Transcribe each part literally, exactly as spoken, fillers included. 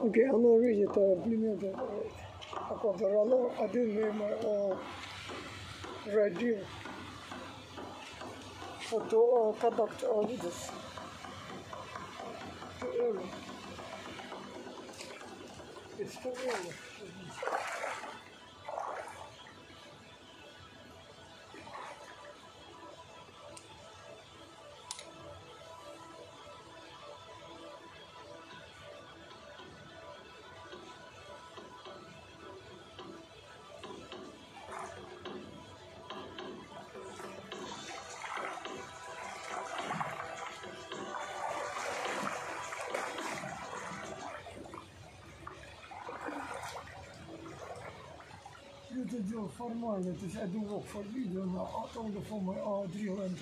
Окей, оно видит племены. Такой рано один мимо радио. Фото контакт видишь. История. Это дело формально, то есть один урок по видео, а там до формы а три лента.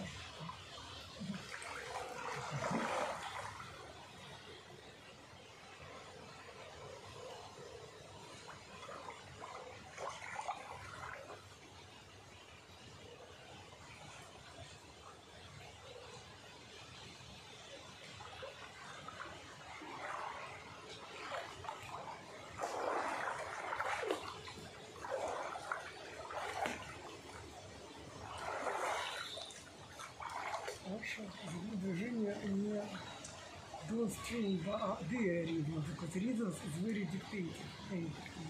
Движение не downstream, а their rhythm, because rhythms is very dictated.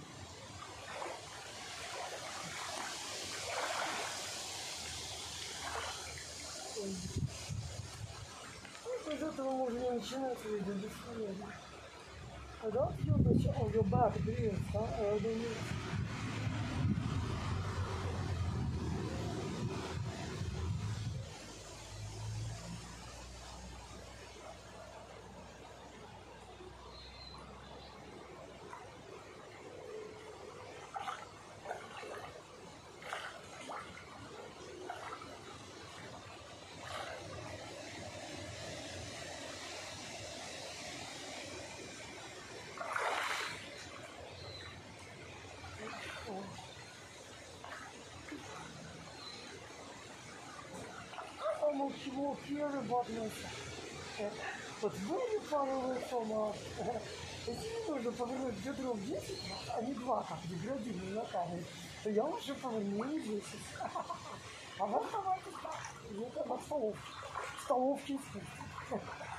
Из этого можно начинать видео бесполезно. Когда отъебать on your back breath, а, чего первый бабнулся. Вот были паровые сома. Если нужно повернуть бедро в десять, а не два, как деградивные на камере, то я уже поверну не десять. А вот давайте так. Это на столовке. Столовки искусства.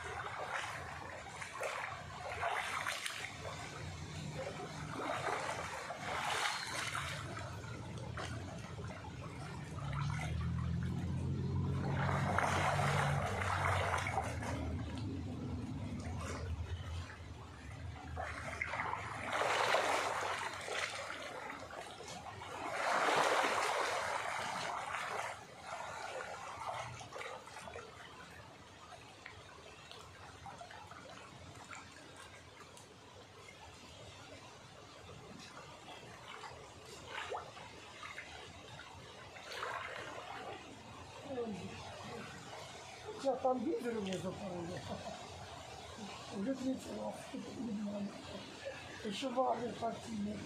Я там видел мне запорожье. Уже третьего. Еще важный партийный.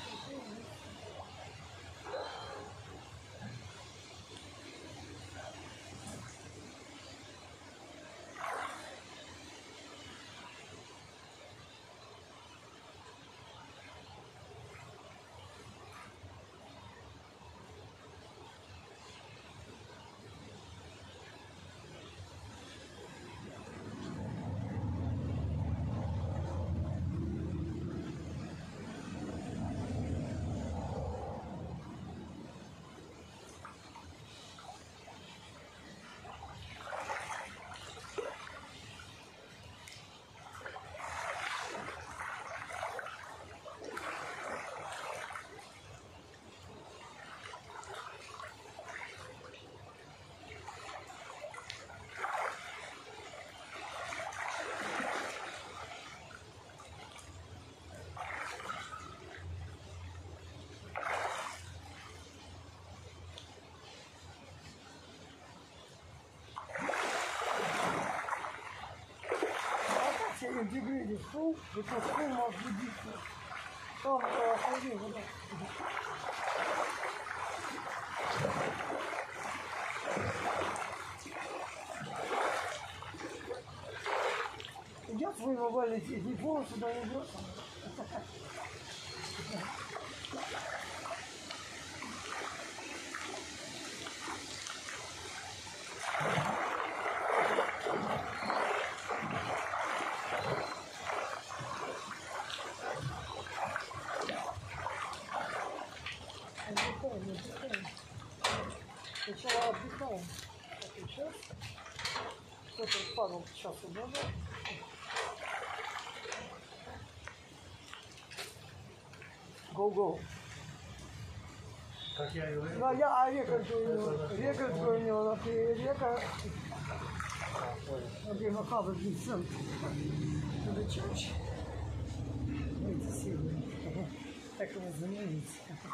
Интегрировать стол, это стол может быть там охладил, да. Я свой глобальный не полностью сюда не идет. Отдыхаем, отдыхаем. Сначала отдыхаем. Так, и сейчас. Кто-то пару часов назад. Go-go. Как я и говорил. Ну, а я, а рекорд у него, рекорд у него, а ты река, а ты махал центр. Это чаще. Эти силы. Так его заменить.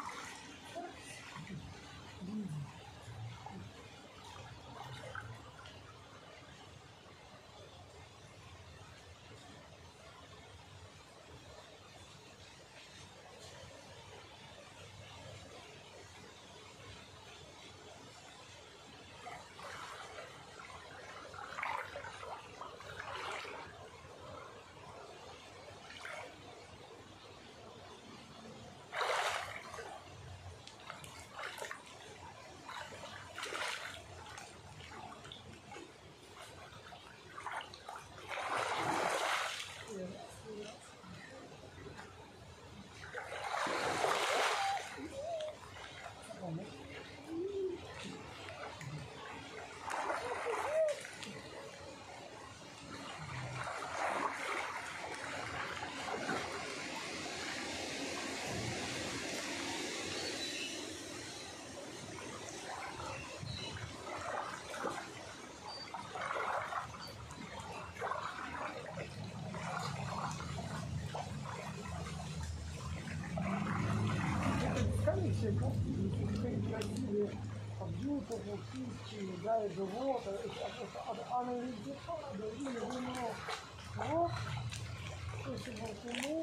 Все красивые, компьютеры, птички, да, и живот, она везде падает, и вино. Вот, если бы ему.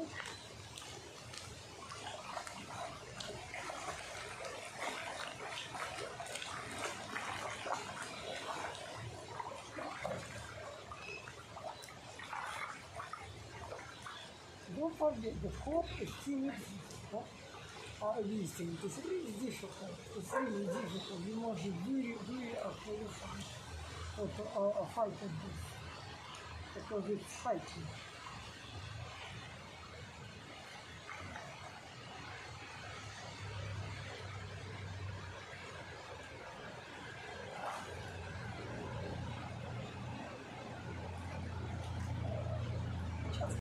Don't forget the hope is still exists. А листьями, то есть здесь что-то, то есть здесь что-то, you must really, really afraid of fighting this, because it's fighting.